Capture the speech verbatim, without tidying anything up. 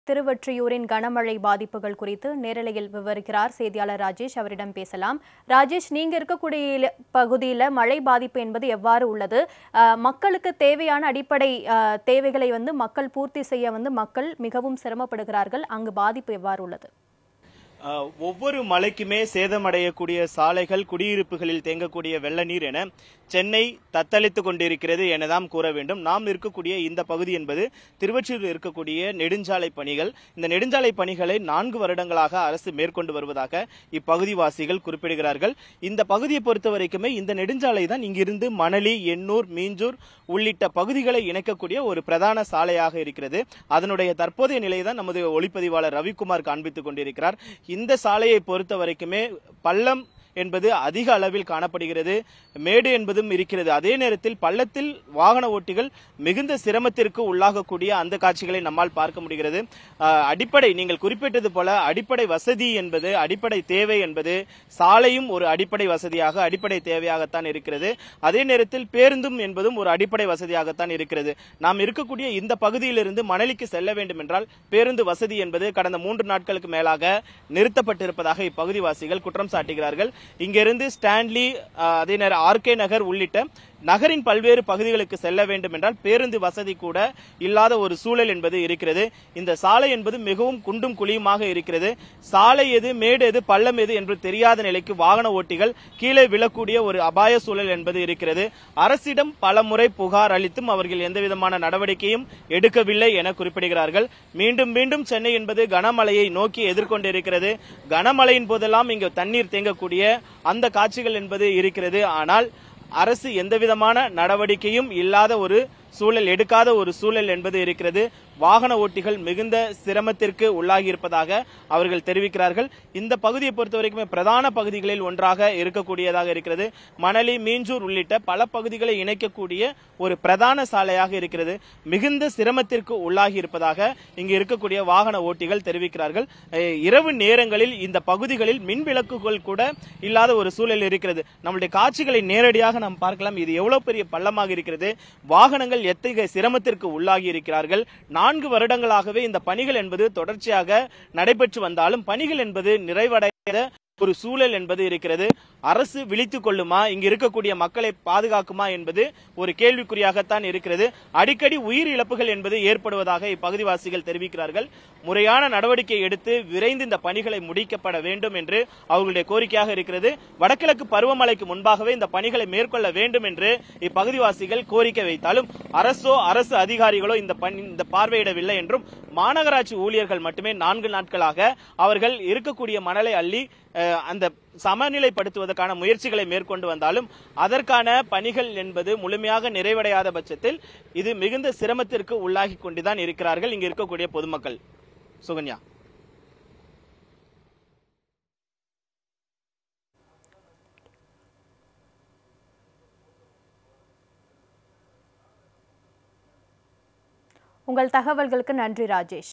திருவொற்றியூரின் கனமழை பாதிப்புகள் குறித்து நேரலையில் விவரிக்கிறார் செய்தியாளர் ராஜேஷ். அவரிடம் பேசலாம். ராஜேஷ், நீங்க இருக்கக்கூடிய பகுதியில் மழை பாதிப்பு என்பது எவ்வாறு உள்ளது? மக்களுக்கு தேவையான அடிப்படை தேவைகளை வந்து மக்கள் பூர்த்தி செய்ய வந்து மக்கள் மிகவும் சிரமப்படுகிறார்கள். அங்கு பாதிப்பு எவ்வாறு உள்ளது? ஒவ்வொரு மழைக்குமே சேதமடையக்கூடிய சாலைகள், குடியிருப்புகளில் தேங்கக்கூடிய வெள்ள நீர் என சென்னை தத்தளித்துக் கொண்டிருக்கிறது எனதான் கூற வேண்டும். நாம் இருக்கக்கூடிய இந்த பகுதி என்பது திருவொற்றியூரில் இருக்கக்கூடிய நெடுஞ்சாலை பணிகள். இந்த நெடுஞ்சாலை பணிகளை நான்கு வருடங்களாக அரசு மேற்கொண்டு வருவதாக இப்பகுதிவாசிகள் குறிப்பிடுகிறார்கள். இந்த பகுதியை பொறுத்தவரைக்குமே இந்த நெடுஞ்சாலை தான் இங்கிருந்து மணலி, எண்ணூர், மீஞ்சூர் உள்ளிட்ட பகுதிகளை இணைக்கக்கூடிய ஒரு பிரதான சாலையாக இருக்கிறது. அதனுடைய தற்போதைய நிலையை தான் நமது ஒளிப்பதிவாளர் ரவிக்குமார் காண்பித்துக் கொண்டிருக்கிறார். இந்த சாலையை பொறுத்த வரைக்குமே பள்ளம் என்பது அதிக அளவில் காணப்படுகிறது, மேடு என்பதும் இருக்கிறது. அதே நேரத்தில் பள்ளத்தில் வாகன ஓட்டிகள் மிகுந்த சிரமத்திற்கு உள்ளாகக்கூடிய அந்த காட்சிகளை நம்மால் பார்க்க முடிகிறது. அடிப்படை நீங்கள் குறிப்பிட்டது போல அடிப்படை வசதி என்பது, அடிப்படை தேவை என்பது சாலையும் ஒரு அடிப்படை வசதியாக, அடிப்படை தேவையாகத்தான் இருக்கிறது. அதே நேரத்தில் பேருந்தும் என்பதும் ஒரு அடிப்படை வசதியாகத்தான் இருக்கிறது. நாம் இருக்கக்கூடிய இந்த பகுதியிலிருந்து மணலிக்கு செல்ல வேண்டும் என்றால் பேருந்து வசதி என்பது கடந்த மூன்று நாட்களுக்கு மேலாக நிறுத்தப்பட்டிருப்பதாக இப்பகுதிவாசிகள் குற்றம் சாட்டுகிறார்கள். இங்கிருந்து ஸ்டான்லி, அதே நேரம் ஆர்கே நகர் உள்ளிட்ட நகரின் பல்வேறு பகுதிகளுக்கு செல்ல வேண்டும் என்றால் பேருந்து வசதி கூட இல்லாத ஒரு சூழல் என்பது இருக்கிறது. இந்த சாலை என்பது மிகவும் குண்டும் குழியுமாக இருக்கிறது. சாலை எது, மேடு எது, பள்ளம் எது என்று தெரியாத நிலைக்கு வாகன ஓட்டிகள் கீழே விழக்கூடிய ஒரு அபாய சூழல் என்பது இருக்கிறது. அரசிடம் பல முறை புகார் அளித்தும் அவர்கள் எந்தவிதமான நடவடிக்கையும் எடுக்கவில்லை என குறிப்பிடுகிறார்கள். மீண்டும் மீண்டும் சென்னை என்பது கனமழையை நோக்கி எதிர்கொண்டிருக்கிறது. கனமழையின் போதெல்லாம் இங்கு தண்ணீர் தேங்கக்கூடிய அந்த காட்சிகள் என்பது இருக்கிறது. ஆனால் அரசு எந்தவிதமான நடவடிக்கையும் இல்லாத ஒரு சூழல், எடுக்காத ஒரு சூழல் என்பது இருக்கிறது. வாகன ஓட்டிகள் மிகுந்த சிரமத்திற்கு உள்ளாகி இருப்பதாக அவர்கள் தெரிவிக்கிறார்கள். இந்த பகுதியை பொறுத்தவரைக்குமே பிரதான பகுதிகளில் ஒன்றாக இருக்கக்கூடியதாக இருக்கிறது. மணலி, மீஞ்சூர் உள்ளிட்ட பல பகுதிகளை இணைக்கக்கூடிய ஒரு பிரதான சாலையாக இருக்கிறது. மிகுந்த சிரமத்திற்கு உள்ளாகி இருப்பதாக இங்கு இருக்கக்கூடிய வாகன ஓட்டிகள் தெரிவிக்கிறார்கள். இரவு நேரங்களில் இந்த பகுதிகளில் மின் விளக்குகள் கூட இல்லாத ஒரு சூழல் இருக்கிறது. நம்முடைய காட்சிகளை நேரடியாக நாம் பார்க்கலாம். இது எவ்வளவு பெரிய பள்ளமாக இருக்கிறது, வாகனங்கள் எத்தகைய சிரமத்திற்கு உள்ளாகி இருக்கிறார்கள். நான்கு வருடங்களாகவே இந்த பணிகள் என்பது தொடர்ச்சியாக நடைபெற்று வந்தாலும் பணிகள் என்பது நிறைவடையாத ஒரு சூழல் என்பது இருக்கிறது. அரசு விழித்துக் கொள்ளுமா, இங்கு இருக்கக்கூடிய மக்களை பாதுகாக்குமா என்பது ஒரு கேள்விக்குறியாகத்தான் இருக்கிறது. அடிக்கடி உயிர் இழப்புகள் என்பது ஏற்படுவதாக இப்பகுதிவாசிகள் தெரிவிக்கிறார்கள். முறையான நடவடிக்கை எடுத்து விரைந்து இந்த பணிகளை முடிக்கப்பட வேண்டும் என்று அவர்களுடைய கோரிக்கையாக இருக்கிறது. வடகிழக்கு பருவமழைக்கு முன்பாகவே இந்த பணிகளை மேற்கொள்ள வேண்டும் என்று இப்பகுதிவாசிகள் கோரிக்கை வைத்தாலும் அரசோ அரசு அதிகாரிகளோ இந்த இந்த பார்வையிடவில்லை என்றும் மாநகராட்சி ஊழியர்கள் மட்டுமே நான்கு நாட்களாக அவர்கள் இருக்கக்கூடிய மணலை அள்ளி அந்த சமநிலைப்படுத்துவதற்கான முயற்சிகளை மேற்கொண்டு வந்தாலும் அதற்கான பணிகள் என்பது முழுமையாக நிறைவடையாத பட்சத்தில் இது மிகுந்த சிரமத்திற்கு உள்ளாகி கொண்டுதான் இருக்கிறார்கள் இங்கு இருக்கக்கூடிய பொதுமக்கள். சுகன்யா. உங்கள் தகவல்களுக்கு நன்றி ராஜேஷ்.